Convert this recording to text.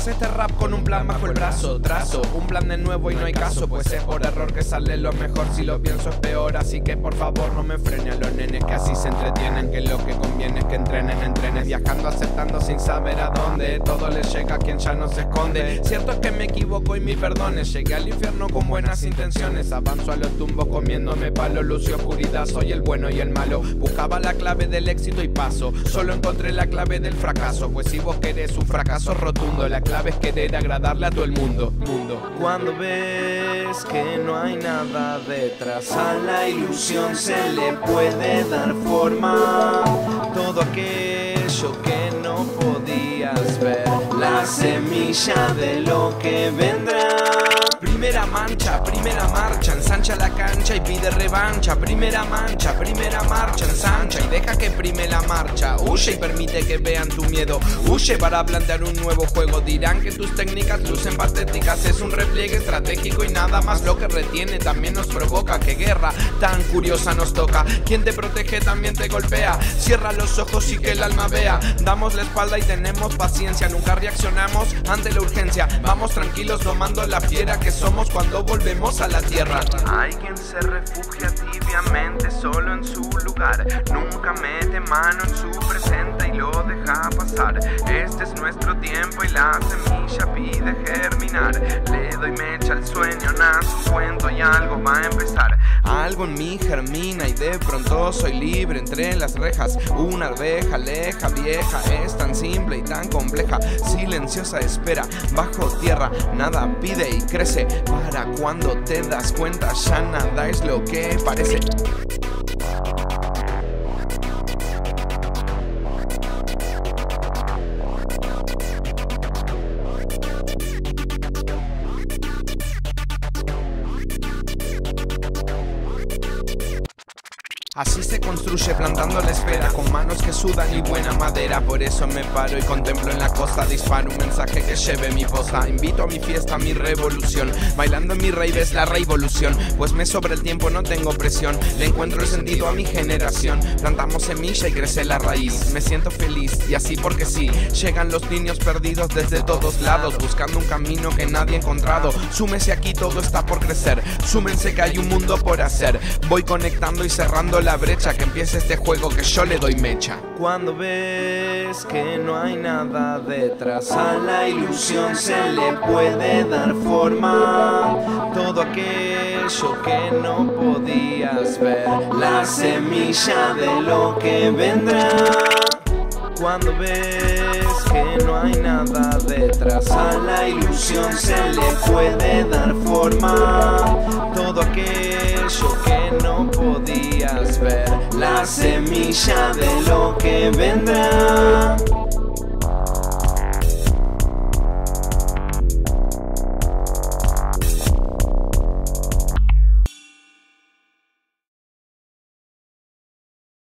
Hacemos este rap con un plan bajo el brazo. Trazo un plan de nuevo y no hay caso, pues es por error que sale lo mejor. Si lo pienso es peor, así que por favor no me frene a los nenes que así se entretienen. Que lo que conviene es que entrenes, viajando, aceptando sin saber a dónde. Todo les llega a quien ya no se esconde. Cierto es que me equivoco y mil perdones. Llegué al infierno con buenas intenciones. Avanzo a los tumbos comiéndome palo. Luz y oscuridad, soy el bueno y el malo. Buscaba la clave del éxito y paso. Solo encontré la clave del fracaso. Pues si vos querés un fracaso rotundo, la clave es querer agradarle a todo el mundo. Cuando ves que no hay nada detrás, a la ilusión se le puede dar forma. Todo aquello que no podías ver, la semilla de lo que vendrá. Primera marcha, ensancha la cancha y pide revancha. Primera marcha, ensancha y deja que prime la marcha. Huye y permite que vean tu miedo. Huye para plantear un nuevo juego. Dirán que tus técnicas lucen patéticas. Es un repliegue estratégico y nada más lo que retiene también nos provoca. Que guerra tan curiosa nos toca. Quien te protege también te golpea. Cierra los ojos y que el alma vea. Damos la espalda y tenemos paciencia. Nunca reaccionamos ante la urgencia. Vamos tranquilos domando la fiera que somos cuando volvemos a la tierra. Hay quien se refugia tibiamente solo en su lugar. Nunca mete mano en su presente y lo deja pasar. Este es nuestro tiempo y la semilla pide germinar. Le doy mecha al sueño, nace un cuento y algo va a empezar. Algo en mí germina y de pronto soy libre entre las rejas. Una arveja leja, vieja, es tan simple y tan compleja. Silenciosa espera, bajo tierra, nada pide y crece. Para cuando te das cuenta ya nada es lo que parece. Así se construye plantando la espera, con manos que sudan y buena madera. Por eso me paro y contemplo en la costa. Disparo un mensaje que lleve mi posta. Invito a mi fiesta, a mi revolución. Bailando en mi rave es la revolución. Pues me sobra el tiempo, no tengo presión. Le encuentro el sentido a mi generación. Plantamos semilla y crece la raíz. Me siento feliz y así porque sí. Llegan los niños perdidos desde todos lados, buscando un camino que nadie ha encontrado. Súmese aquí, todo está por crecer. Súmense que hay un mundo por hacer. Voy conectando y cerrando la brecha, que empiece este juego que yo le doy mecha. Cuando ves que no hay nada detrás, a la ilusión se le puede dar forma. Todo aquello que no podías ver, la semilla de lo que vendrá. Cuando ves que no hay nada detrás, a la ilusión se le puede dar forma. Todo aquello que no podías ver, la semilla de lo que vendrá.